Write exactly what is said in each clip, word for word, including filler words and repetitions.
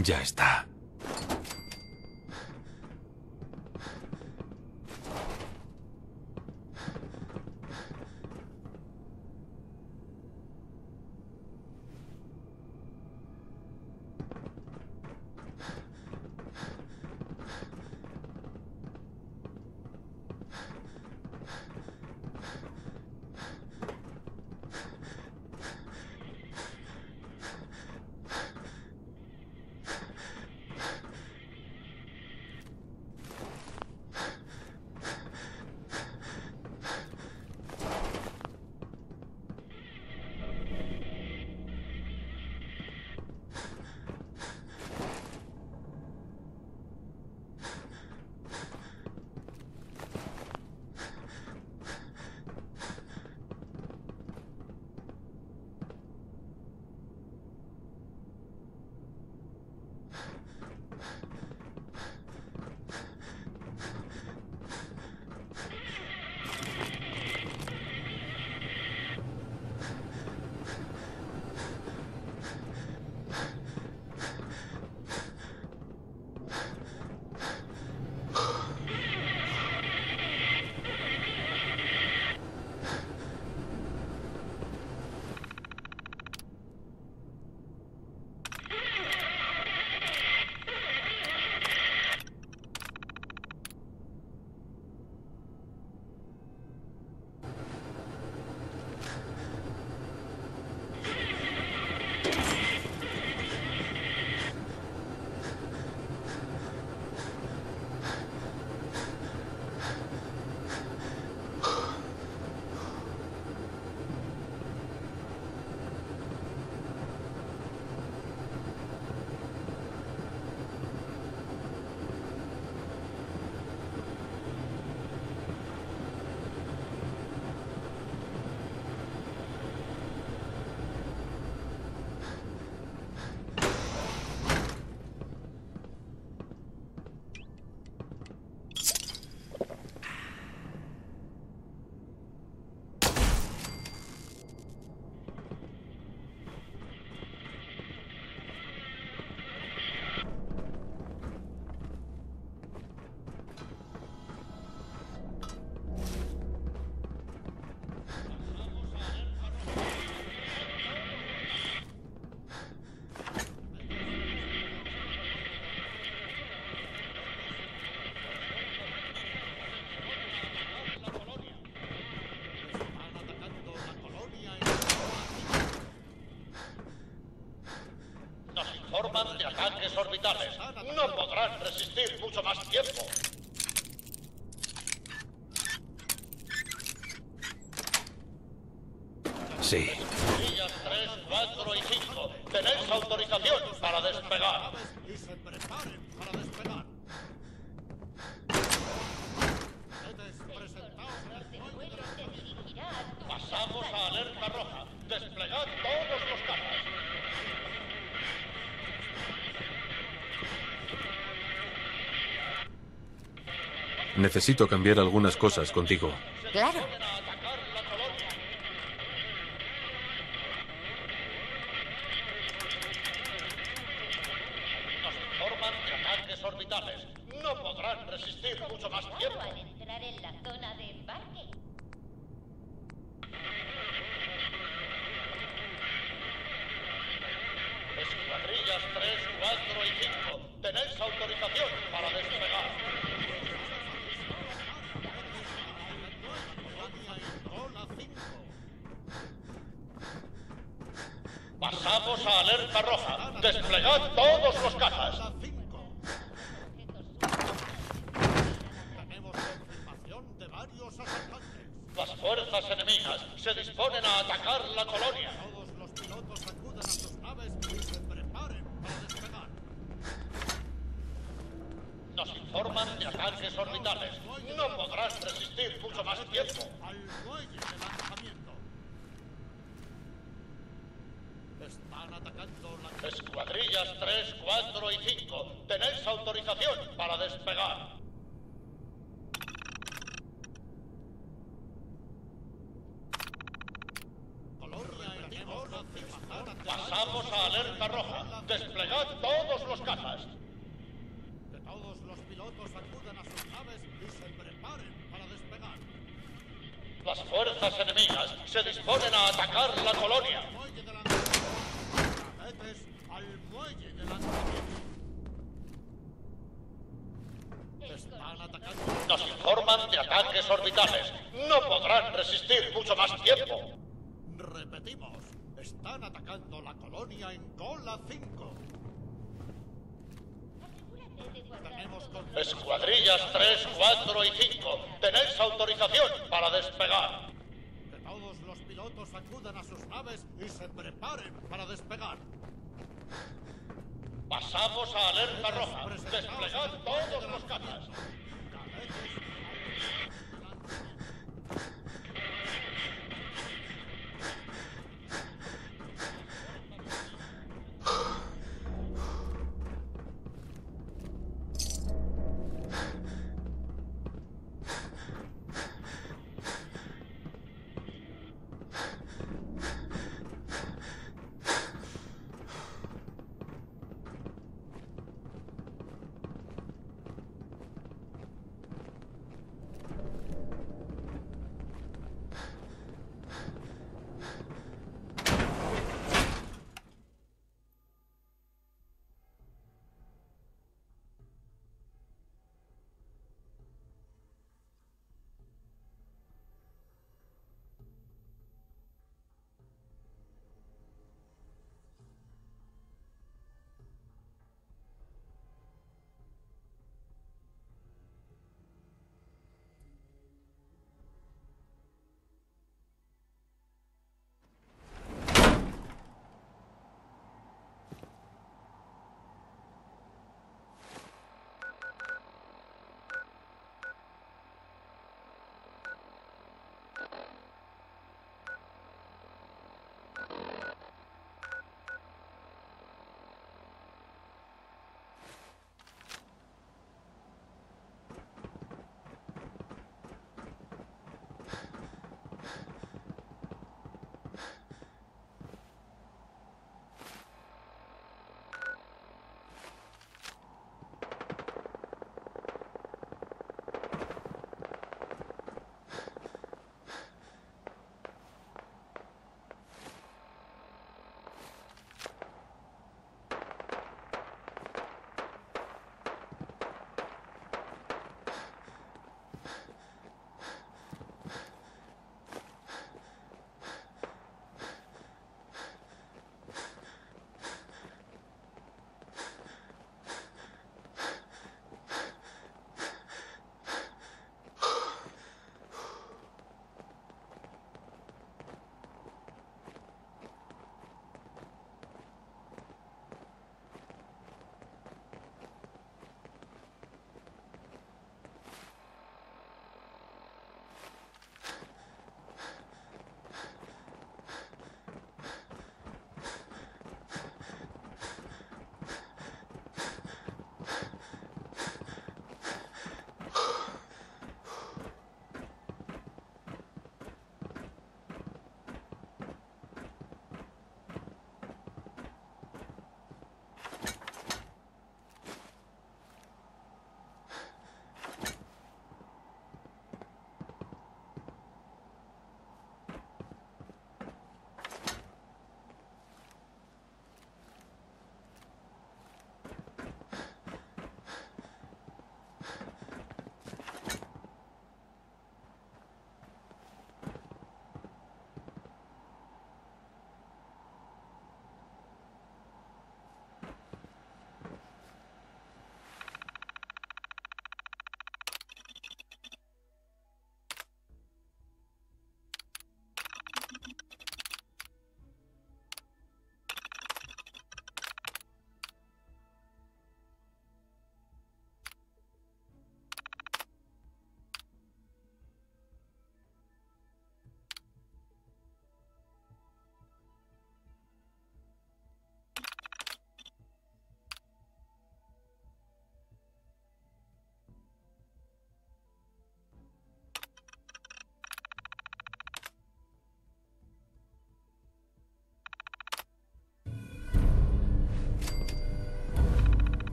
Ya está. Forman de ataques orbitales. No podrán resistir mucho más tiempo. Sí. Días tres, cuatro y cinco. Tenéis autorización para despegar. Y se preparen para despegar. Pasamos a alerta roja. Desplegad todos los cazas. Necesito cambiar algunas cosas contigo. Claro. Nos informan de ataques orbitales. No podrán resistir mucho más tiempo. Al entrar en la zona de embarque. Escuadrillas tres, cuatro y cinco. Tenéis autorización para despegar. Pasamos a alerta roja. Desplegad todos los cazas. Tenemos confirmación de varios asaltantes. Las fuerzas enemigas se disponen a atacar la colonia. Todos los pilotos acudan a sus naves y se preparen para despegar. Nos informan de ataques orbitales. No podrán resistir mucho más tiempo. Al muelle de lanzamiento. Están atacando la... Escuadrillas tres, cuatro y cinco. Tenéis autorización para despegar. Colonia, tenemos confirmación de Pasamos a alerta roja. Desplegad todos los cazas. Que todos los pilotos acudan a sus naves y se preparen para despegar. Las fuerzas enemigas se disponen a atacar la colonia. Muelle de lanzamiento. Cadetes al muelle de lanzamiento. Están atacando. Nos informan de ataques orbitales. No podrán resistir mucho más tiempo. Repetimos. Están atacando la colonia en Cola cinco. Asegúrate de guardar Tenemos todos con... Escuadrillas tres, cuatro y cinco. Tenéis autorización para despegar. Que todos los pilotos acudan a sus naves y se preparen para despegar. Pasamos a alerta roja. Desplegad todos los cazas. Cadetes al lanzamiento.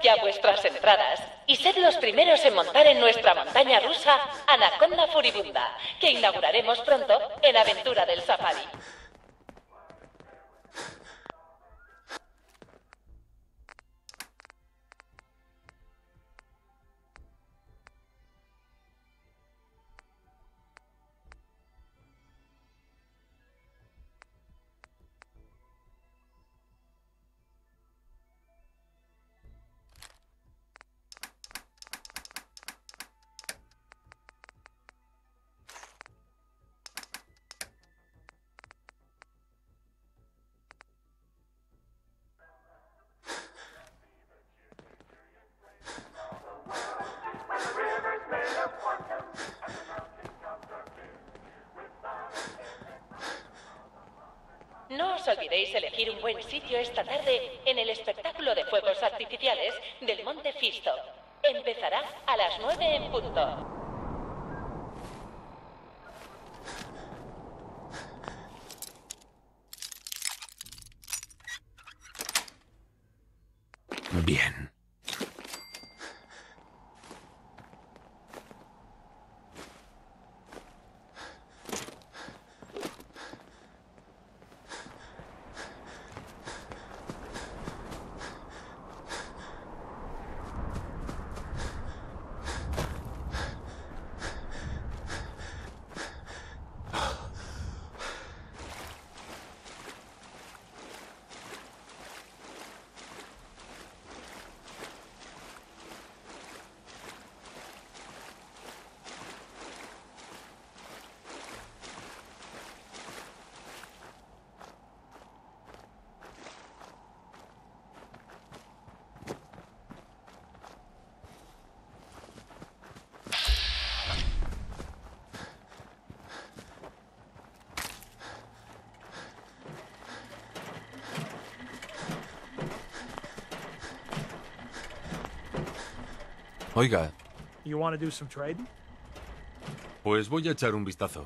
ya vuestras entradas y sed los primeros en montar en nuestra montaña rusa Anaconda Furibunda, que inauguraremos pronto en Aventura del Safari. No os olvidéis elegir un buen sitio esta tarde en el espectáculo de fuegos artificiales del Monte Fisto. Empezará a las nueve en punto. Bien. Oiga, You want to do some trading? pues voy a echar un vistazo.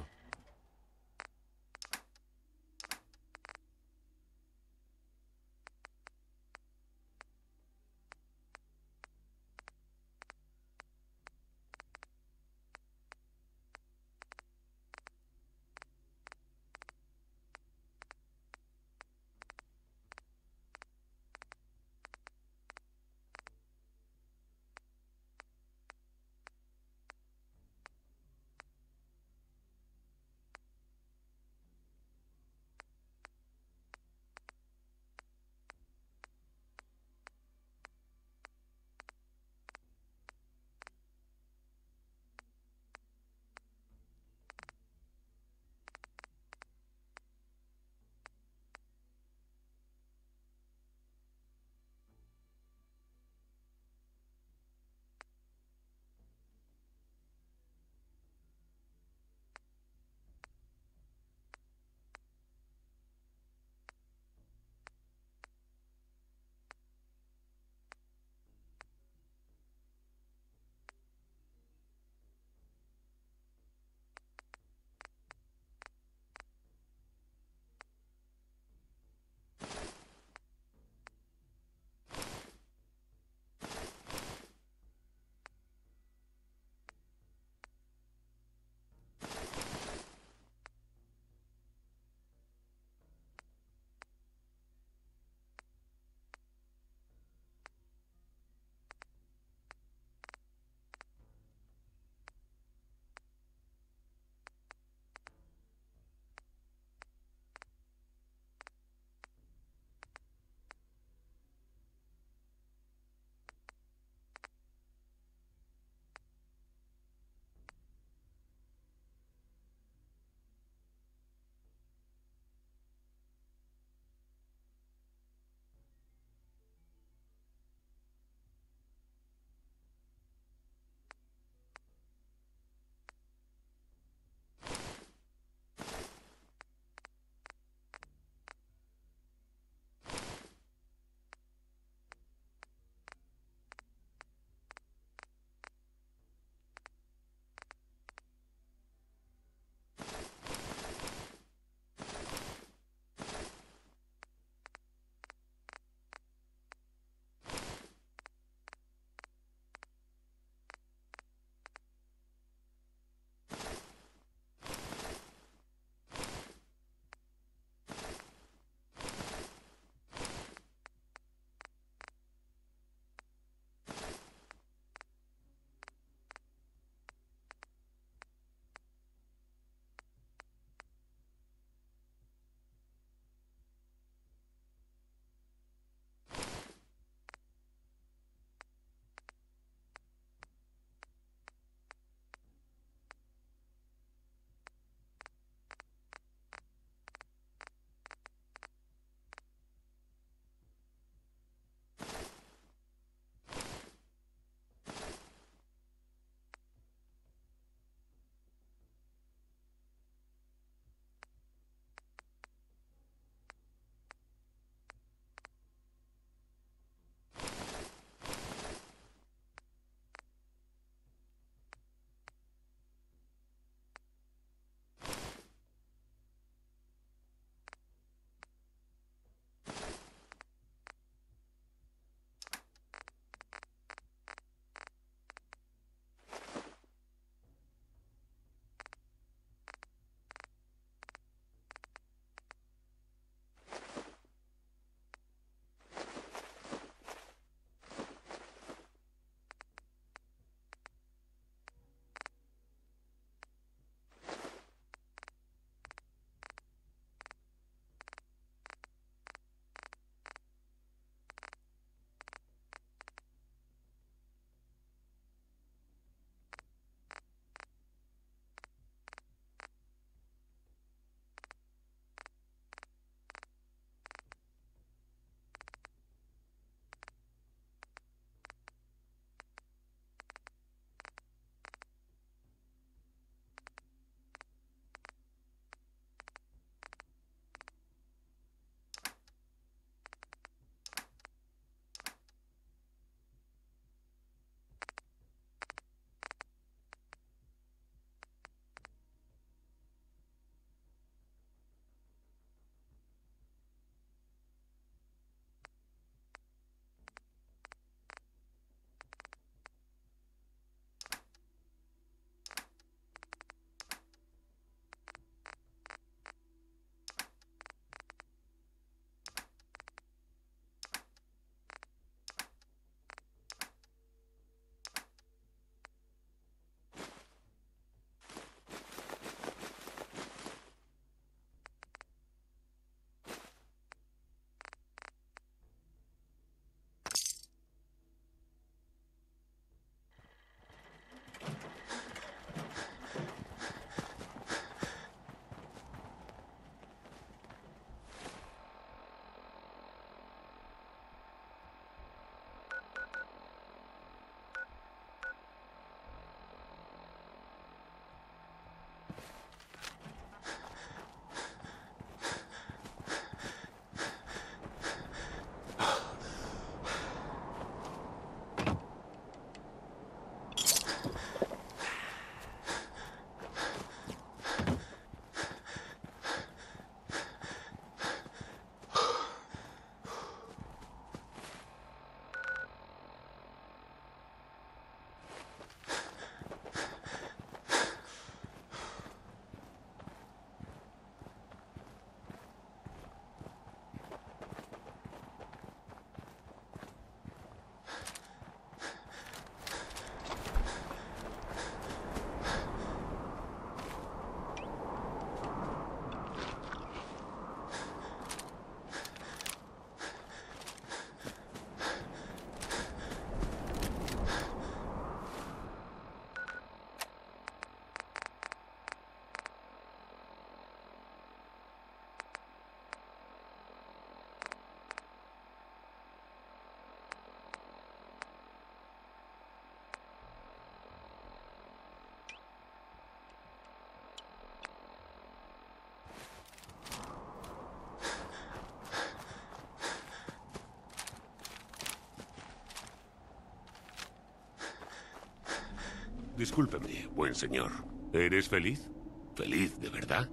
Discúlpeme, buen señor. ¿Eres feliz? ¿Feliz de verdad?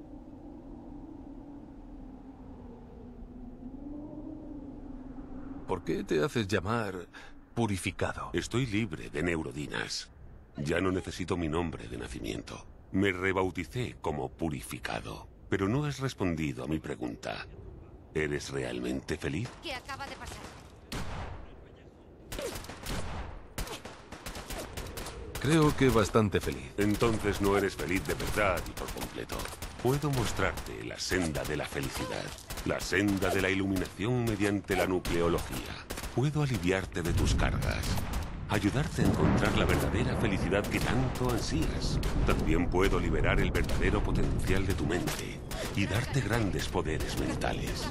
¿Por qué te haces llamar purificado? Estoy libre de neurodinas. Ya no necesito mi nombre de nacimiento. Me rebauticé como purificado. Pero no has respondido a mi pregunta. ¿Eres realmente feliz? ¿Qué acaba de pasar? Creo que bastante feliz. Entonces no eres feliz de verdad y por completo. Puedo mostrarte la senda de la felicidad. La senda de la iluminación mediante la nucleología. Puedo aliviarte de tus cargas. Ayudarte a encontrar la verdadera felicidad que tanto ansías. También puedo liberar el verdadero potencial de tu mente y darte grandes poderes mentales.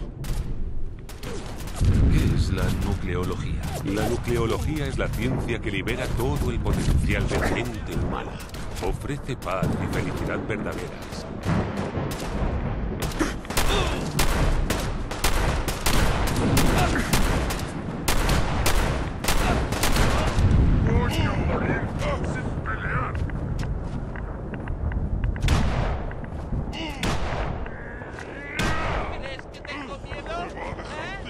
¿Qué es la nucleología? La nucleología es la ciencia que libera todo el potencial de la mente humana. Ofrece paz y felicidad verdaderas. ¿Crees que tengo miedo? ¿Eh?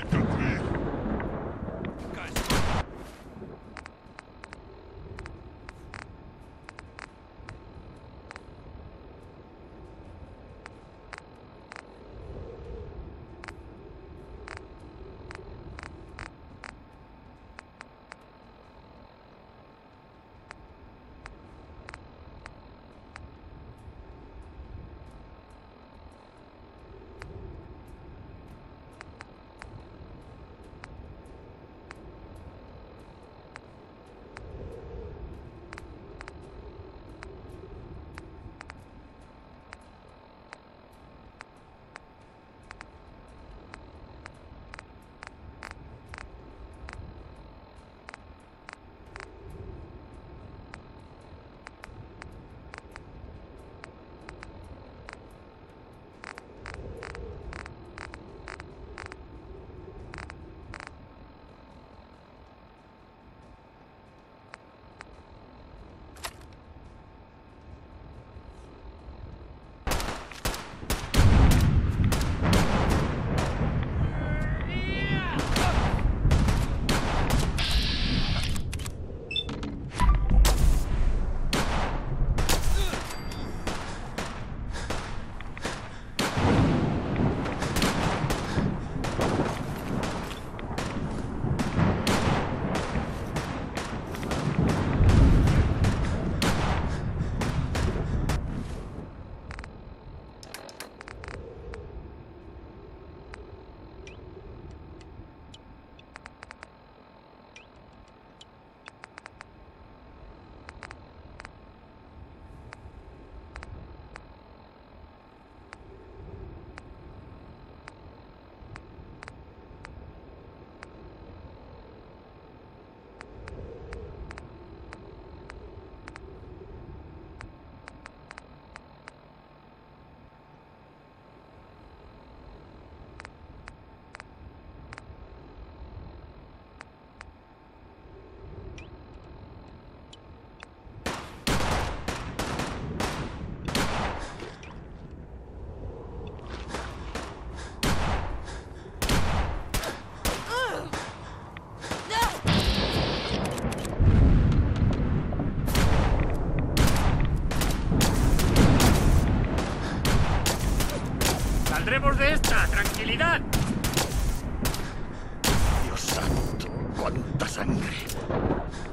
¡Saldremos de esta! ¡Tranquilidad! Dios santo, cuánta sangre.